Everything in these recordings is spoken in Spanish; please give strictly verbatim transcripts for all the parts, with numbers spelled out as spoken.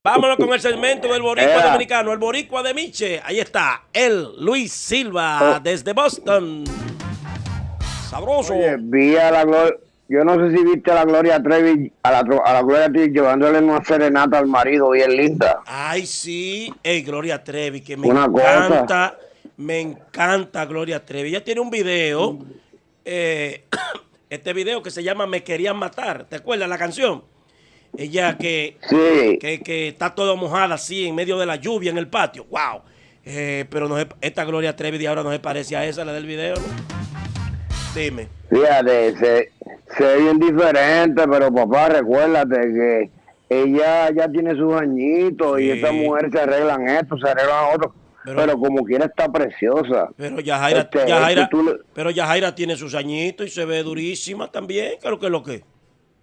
Vámonos con el segmento del boricua Era. dominicano, el boricua de Miche. Ahí está, el Luis Silva, Oh. desde Boston. Sabroso. Oye, vi a la Gloria, yo no sé si viste a la Gloria Trevi, a la, a la Gloria Trevi llevándole una serenata al marido, bien linda. Ay, sí. Ey, Gloria Trevi, que me Una encanta. Me encanta Gloria Trevi. Ella tiene un video, eh, este video que se llama Me Querían Matar. ¿Te acuerdas la canción? Ella que, Sí. que, que está toda mojada así en medio de la lluvia en el patio. ¡Wow! Eh, pero no se- esta Gloria Trevi de ahora no se parece a esa, la del video, ¿no? Dime. Fíjate, se, se ve bien diferente, pero papá, recuérdate que ella ya tiene sus añitos Sí. y estas mujeres se arreglan esto, se arreglan otro, Pero- pero, como quiera está preciosa. Pero Yajaira, Este, Yajaira- tú- tú le- pero Yajaira tiene sus añitos y se ve durísima también. ¿Qué es lo que es lo que?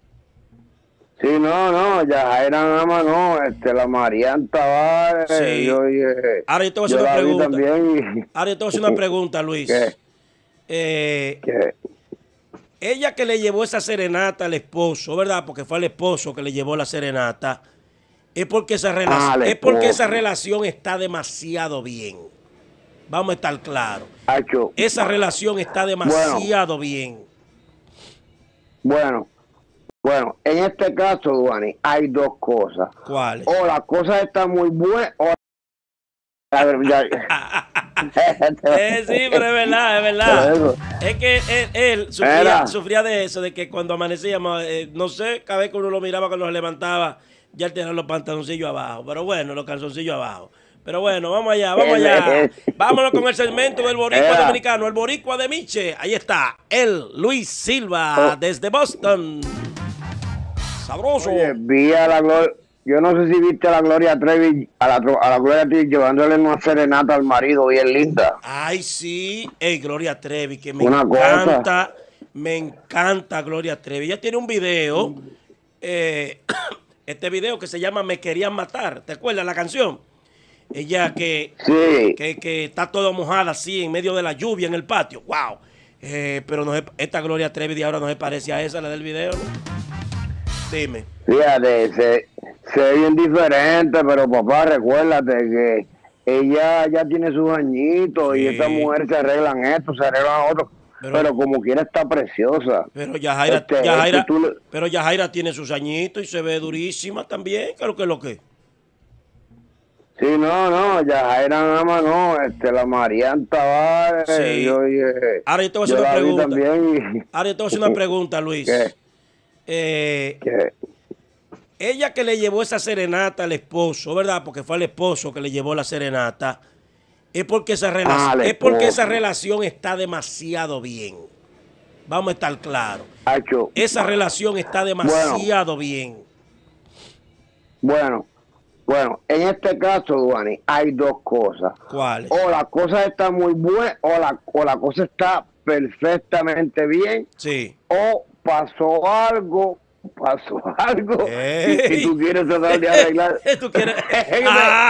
Sí, no, no, ya era nada más, no, este, la Marian Tavares, Sí. yo, eh, Ahora yo te voy a yo hacer una la vi pregunta. también y- Ahora yo te voy a hacer una pregunta, Luis. ¿Qué? Eh, que- ella que le llevó esa serenata al esposo, ¿verdad? Porque fue el esposo que le llevó la serenata. Es porque esa, rela- Ah, al es porque esposo. esa relación está demasiado bien. Vamos a estar claros. Hacho, Esa relación está demasiado bien. bueno, bueno, en este caso, Duani, hay dos cosas. ¿Cuáles? O la cosa está muy buena, o a ver, ya- Eh, sí, pero es verdad, es verdad. Pero eso. Es que él, él sufría, Era. sufría de eso, de que cuando amanecíamos, eh, no sé, cada vez que uno lo miraba, cuando se levantaba, ya él tenía los pantaloncillos abajo. Pero bueno, los calzoncillos abajo. Pero bueno, vamos allá, vamos allá. Vámonos con el segmento del boricua Era. dominicano, el boricua de Miche. Ahí está, el Luis Silva, Oh. desde Boston. Sabroso. Oye, vi a la Gloria, yo no sé si viste a la Gloria Trevi, a la, a la Gloria Trevi llevándole una serenata al marido, bien linda. Ay, sí. Ey, Gloria Trevi, que me Una cosa. encanta. Me encanta Gloria Trevi. Ella tiene un video, eh, este video que se llama Me Querían Matar. ¿Te acuerdas la canción? Ella que, Sí. que, que está toda mojada así en medio de la lluvia en el patio. ¡Wow! Eh, pero no se- esta Gloria Trevi de ahora no se parece a esa, la del video, ¿no? Dime. Fíjate, se, se ve bien diferente, pero papá, recuérdate que ella ya tiene sus añitos Sí. y estas mujeres se arreglan esto, se arreglan otro, Pero- pero, como quiera está preciosa. Pero Yajaira, Este, Yajaira- este, tú le- pero Yajaira tiene sus añitos y se ve durísima también. ¿Qué es lo que es lo que? Sí, no, no, ya era nada más, no, este, la Marian Tavares, Sí. yo, eh, Ahora yo te voy a hacer yo una la vi pregunta. también y- Ahora yo te voy a hacer una pregunta, Luis. ¿Qué? Eh, que- ella que le llevó esa serenata al esposo, ¿verdad? Porque fue el esposo que le llevó la serenata. Es porque esa, rela- Ah, al es porque esposo. esa relación está demasiado bien. Vamos a estar claros. Hacho, Esa relación está demasiado bien. bueno, bueno, en este caso, Duani, hay dos cosas. ¿Cuáles? O la cosa está muy buena, o la, o la cosa está perfectamente bien, Sí. o pasó algo, pasó algo, y, Ey. y tú quieres tratar de arreglar. ¿Tú quieres? Ah,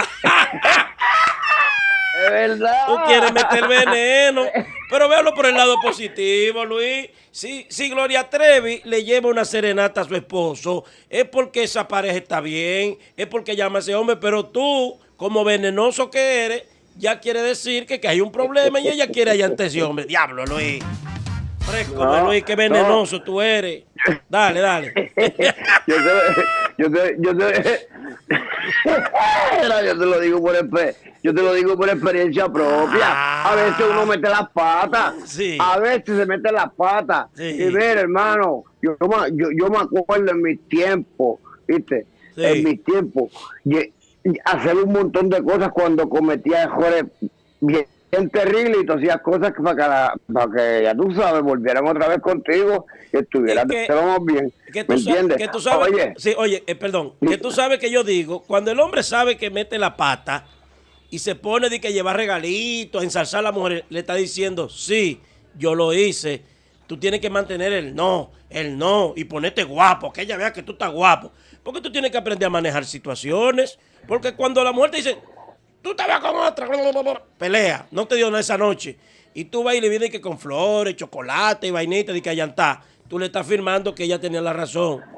Es verdad. tú quieres meter veneno. Pero véalo por el lado positivo, Luis. Si, si Gloria Trevi le lleva una serenata a su esposo, es porque esa pareja está bien, es porque llama a ese hombre, pero tú, como venenoso que eres, ya quiere decir que, que hay un problema y ella quiere allá ante ese hombre. Diablo, Luis. Fresco, No, Luis, qué venenoso tú eres. Dale, dale. yo te, yo te, yo te, Mira, yo te lo digo por exper- yo te lo digo por experiencia propia. A veces uno mete las patas, Sí. a veces se mete las patas. Sí. Y mira, hermano, yo, yo, me- yo, yo me acuerdo en mis tiempos, ¿viste? Sí. En mis tiempos, y, y hacer un montón de cosas cuando cometía errores bien, bien terribles y tú hacías cosas que para, que la- para que, ya tú sabes, volvieran otra vez contigo y estuvieran Y que- estábamos bien. Que tú, ¿Me sa- entiendes? que tú sabes, Oye, sí, oye, eh, perdón, que tú sabes que yo digo, cuando el hombre sabe que mete la pata y se pone de que lleva regalitos, a ensalzar a la mujer, le está diciendo, sí, yo lo hice, tú tienes que mantener el no, el no, y ponerte guapo, que ella vea que tú estás guapo, porque tú tienes que aprender a manejar situaciones, porque cuando la mujer te dice, tú te vas con otra, pelea, no te dio nada esa noche, y tú vas y le vienes que con flores, chocolate y vainita, de que allá está, tú le estás firmando que ella tenía la razón.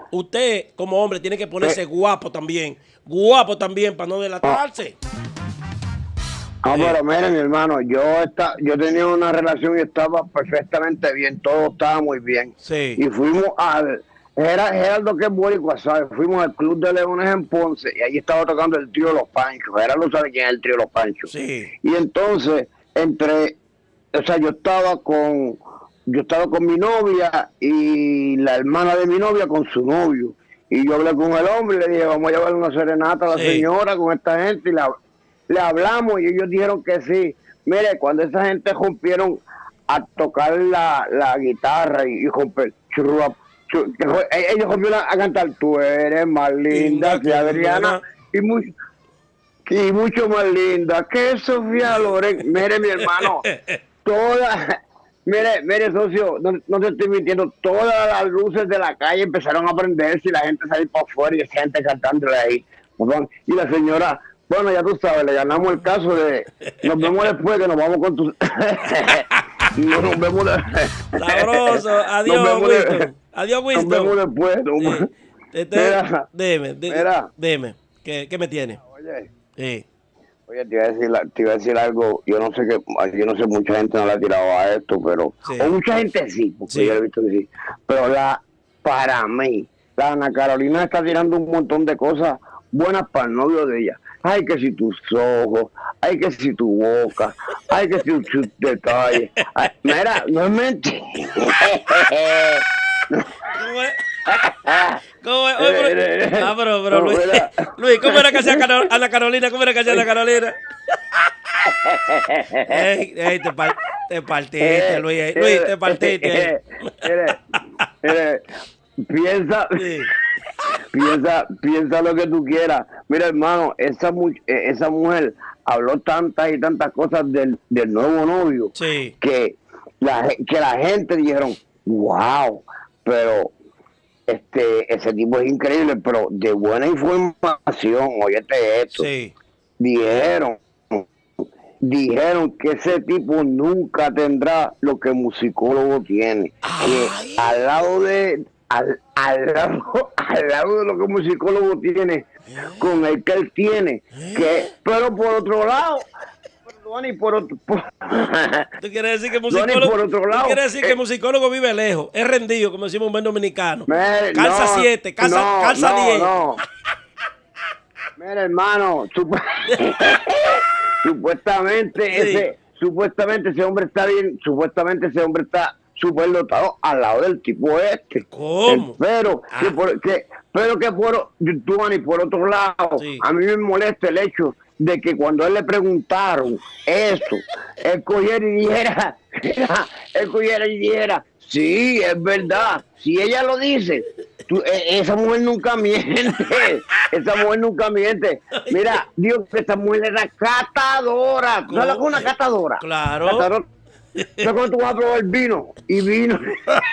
usted como hombre tiene que ponerse guapo también. Guapo también para no delatarse. No, Sí. pero mire, mi hermano, yo está, yo tenía una relación y estaba perfectamente bien, todo estaba muy bien. Sí. Y fuimos al Gera- Gerardo, que es boricua, ¿sabes? Fuimos al Club de Leones en Ponce y ahí estaba tocando el trío Los Panchos. Gerardo sabe quién es el trío Los Panchos. Sí. Y entonces, entre, o sea, yo estaba con, yo estaba con mi novia y la hermana de mi novia con su novio. Y yo hablé con el hombre y le dije, vamos a llevar una serenata a la Sí. señora con esta gente y la le hablamos y ellos dijeron que sí. Mire, cuando esa gente rompieron a tocar la, la guitarra y, y romper, churra, churra, ellos rompieron a cantar, tú eres más linda Linda que que Adriana Adriana. y, muy, y mucho más linda que Sofía Loren. Mire, mi hermano, toda, mire, mire, socio, no, no te estoy mintiendo, todas las luces de la calle empezaron a prenderse y la gente salió para afuera y esa gente cantándole ahí. Y la señora, bueno, ya tú sabes, le ganamos el caso de nos vemos después que nos vamos con tu... no, nos vemos de... Sabroso. Adiós, Nos vemos de- Winston. Adiós, Nos Winston. vemos después. ¿no? Sí. Este- Mira. dime, di- Mira. dime. ¿Qué, qué me tiene? Oye, Sí. oye, te iba a decir, la- te iba a decir algo, yo no sé que, yo no sé, mucha gente no le ha tirado a esto, pero, Sí. o mucha gente sí, porque Sí. yo he visto que sí, pero la, para mí, la Ana Carolina está tirando un montón de cosas buenas para el novio de ella. Ay, que si tus ojos, ay, que si tu boca, ay, que si tus detalles. Ay, mira, no es mentira. ¿Cómo es? ¿Cómo es? Oye, pero- Eh, eh, Ah, pero, pero no, Luis, mira. Luis, ¿cómo era que hacía Caro- Ana Carolina? ¿Cómo era que hacía Ana Carolina? Ey, ey, te, par- te partiste, Luis. ey, Luis, te partiste. ey. Mire, mire, piensa, Sí. piensa, piensa lo que tú quieras. Mira, hermano, esa, mu- eh, esa mujer habló tantas y tantas cosas del, del nuevo novio Sí. que la, ge- que la gente dijeron, wow, pero este ese tipo es increíble, pero de buena información, óyete esto, Sí. dijeron dijeron que ese tipo nunca tendrá lo que el musicólogo tiene, Ay. que al lado de al, al lado al lado de lo que el musicólogo tiene con el que él tiene, que pero por otro lado, perdón, y por otro por- ¿Tú quieres decir que el Donny, musicólogo, por otro tú lado, quieres decir que eh, el musicólogo vive lejos? Es rendido, como decimos un buen dominicano. Mire, Calza no, siete, calza, no, calza no, diez. no. Mira, hermano, supu- supuestamente Sí. ese, supuestamente ese hombre está bien, supuestamente ese hombre está súper dotado al lado del tipo este. ¿Cómo? Pero Ah. que por, que, pero que por, Giovanni, por otro lado, Sí. a mí me molesta el hecho de que cuando a él le preguntaron eso, él cogiera y dijera, él cogiera y dijera, sí, es verdad, si ella lo dice, tú- e- esa mujer nunca miente, esa mujer nunca miente. Mira, Dios, que esa mujer era catadora, ¿no la una catadora? Claro. Catadora. ¿Sabes cuando tú vas a probar vino? Y vino.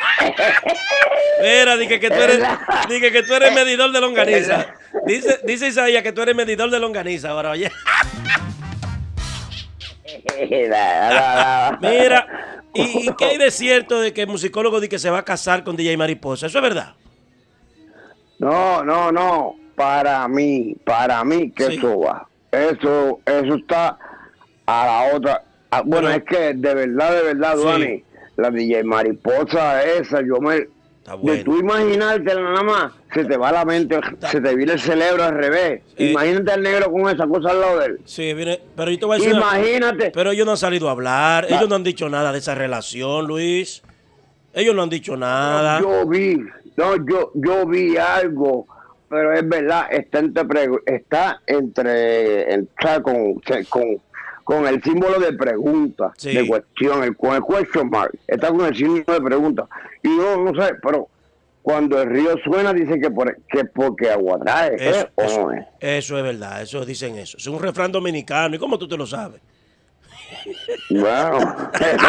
Mira, dije que tú eres, ¿Verdad? dije que tú eres medidor de longaniza. Dice, dice Isaías que tú eres medidor de longaniza ahora, oye. Mira, ¿y, y qué hay de cierto de que el musicólogo dice que se va a casar con D J Mariposa? ¿Eso es verdad? No, no, no. Para mí, para mí que Sí. eso va. Eso, eso está a la otra. a- bueno, Pero- es que de verdad, de verdad, Sí. Duani, la D J Mariposa esa, yo me. Está De bueno. tú imaginártela nada más, se te va la mente, se te viene el cerebro al revés. Sí. Imagínate al negro con esa cosa al lado de él. Sí, viene, pero yo te voy a decir una- Imagínate. Pero ellos no han salido a hablar, Va. ellos no han dicho nada de esa relación, Luis. Ellos no han dicho nada. Yo vi, no, yo, yo vi algo, pero es verdad, está entre, pregu- está entre, en- o sea, con, con, con el símbolo de pregunta, Sí. de cuestión, el, con el question mark, está con el símbolo de pregunta. Y no, no sé, pero cuando el río suena, dice que, por, que porque agua trae, ¿eh? Eso, ¿O eso- no es? eso es verdad, eso dicen eso. Es un refrán dominicano. ¿Y cómo tú te lo sabes? Bueno.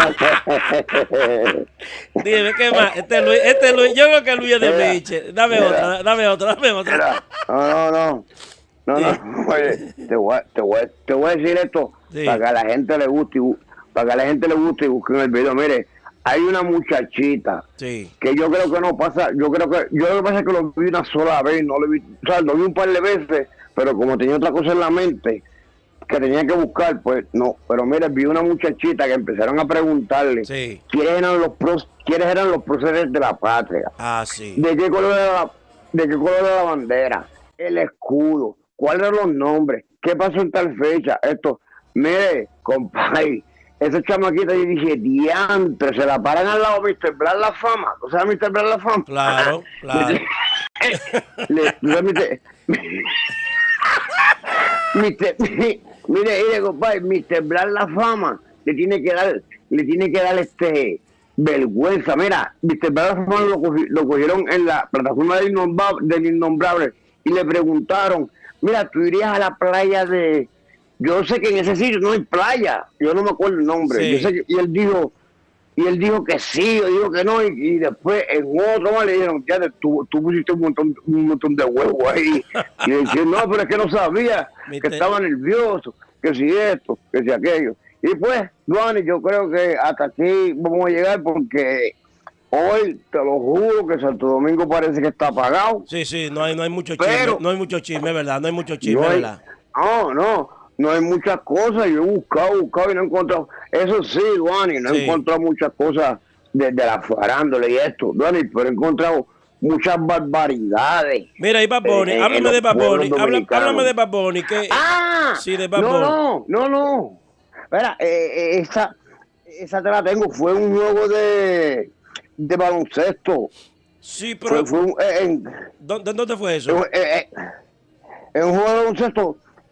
Dime, ¿qué más? Este Luis, este Luis, yo creo que Luis es de Mira, Miche. Dame mira. otra, dame otra, dame otra. Mira, no, no, no. No, no, oye, te voy, a- te, voy, a- te voy a decir esto Sí. para que a la gente le guste y bu- para que a la gente le guste y busquen el video. Mire, hay una muchachita sí. que yo creo que no pasa, yo creo que, yo lo que pasa es que lo vi una sola vez, no lo vi, o sea, lo vi un par de veces, pero como tenía otra cosa en la mente que tenía que buscar, pues no, pero mira, vi una muchachita que empezaron a preguntarle sí. quiénes eran los pros, quiénes eran los próceres de la patria, ah, sí. de qué color era la, de qué color era la bandera, el escudo, cuáles eran los nombres, qué pasó en tal fecha, esto, mire, compadre, esa chamaquita, yo dije, diantre, se la paran al lado de mister Blas La Fama, ¿tú sabes mister Blas La Fama? Claro, claro. Le, le, mister, mister, mire, mire, compadre, mister Blas La Fama le tiene que dar, le tiene que dar este vergüenza. Mira, mister Blas La Fama lo, lo cogieron en la plataforma del innombrable, del innombrable y le preguntaron, mira, tú irías a la playa de, yo sé que en ese sitio no hay playa, yo no me acuerdo el nombre, sí. yo sé que, y él dijo, y él dijo que sí, yo digo que no, y, y después en otro más le dijeron, ya tú, tú pusiste un montón, un montón de huevos ahí, y le dijeron, no, pero es que no sabía, que estaba nervioso, que si esto, que si aquello. Y pues, Duani, yo creo que hasta aquí vamos a llegar porque hoy, te lo juro, que Santo Domingo parece que está apagado. Sí, sí, no hay, no hay mucho chisme, pero, no hay mucho chisme, ¿verdad? No hay mucho chisme, no hay, ¿verdad? No, no, no hay muchas cosas, yo he buscado, buscado y no he encontrado. Eso sí, Duani, no sí. he encontrado muchas cosas desde la farándula y esto, Duani, pero he encontrado muchas barbaridades. Mira, y Bad Bunny, eh, háblame de Bad Bunny, Habla, háblame de Bad Bunny. Que, ah, sí, de Bad no, Bunny. no, no, no. Espera, eh, esa, esa te la tengo, fue un juego de, de baloncesto. Sí, pero... Fue, fue un, eh, en, ¿Dónde, ¿Dónde fue eso? Eh, eh, en un juego de baloncesto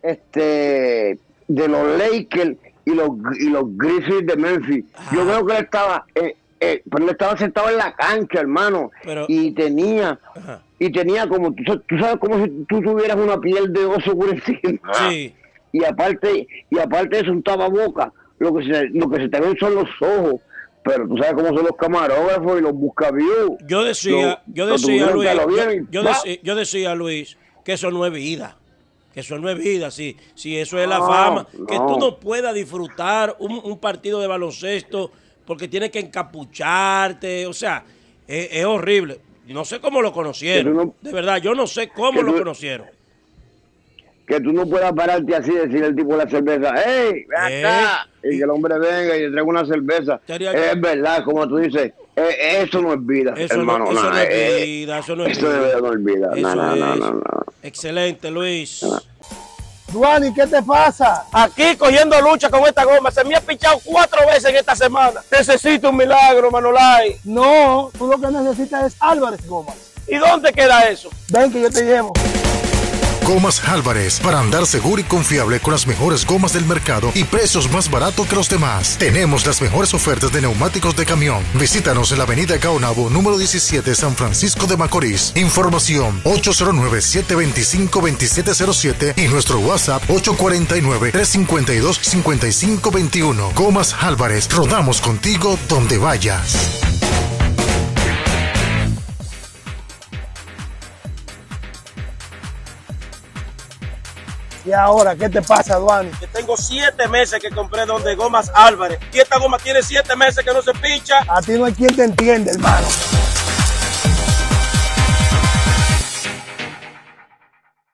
este, de los Lakers y los, y los Grizzlies de Memphis. Ah. Yo creo que él estaba... Eh, Eh, pero él estaba sentado en la cancha, hermano, pero, y tenía ajá. y tenía como, tú, tú sabes, como si tú tuvieras una piel de oso por encima. Sí. Y aparte, y aparte de eso, un tapaboca, lo que se, lo que se te ven son los ojos, pero tú sabes cómo son los camarógrafos y los buscaviews. Yo decía, lo, yo decía, Luis, yo, yo, decía, yo decía, Luis, que eso no es vida. Que eso no es vida, si, si eso es la no, fama, no. que tú no puedas disfrutar un, un partido de baloncesto porque tienes que encapucharte, o sea, es, es horrible. No sé cómo lo conocieron, no, de verdad, yo no sé cómo lo tú, conocieron. Que tú no puedas pararte así y decirle al tipo de la cerveza, ¡hey, ven eh, acá! Y que el hombre venga y le traiga una cerveza. Es verdad, como tú dices, eh, eso no es vida, eso hermano. No, eso no, no es eh, vida, eso no es eso vida. Eso no es vida, eso no, no, es. no, no, no. Excelente, Luis. No. Duani, ¿qué te pasa? Aquí cogiendo lucha con esta goma. Se me ha pichado cuatro veces en esta semana. Necesito un milagro, Manolay. No, tú lo que necesitas es Álvarez Gomas. ¿Y dónde queda eso? Ven que yo te llevo. Gomas Álvarez, para andar seguro y confiable con las mejores gomas del mercado y precios más baratos que los demás. Tenemos las mejores ofertas de neumáticos de camión. Visítanos en la avenida Caonabo, número diecisiete, San Francisco de Macorís. Información ocho cero nueve, siete dos cinco, dos siete cero siete y nuestro WhatsApp ocho cuatro nueve, tres cinco dos, cinco cinco dos uno. Gomas Álvarez, rodamos contigo donde vayas. ¿Y ahora qué te pasa, Duani? Que tengo siete meses que compré donde Gomas Álvarez. Y esta goma tiene siete meses que no se pincha. A ti no hay quien te entiende, hermano.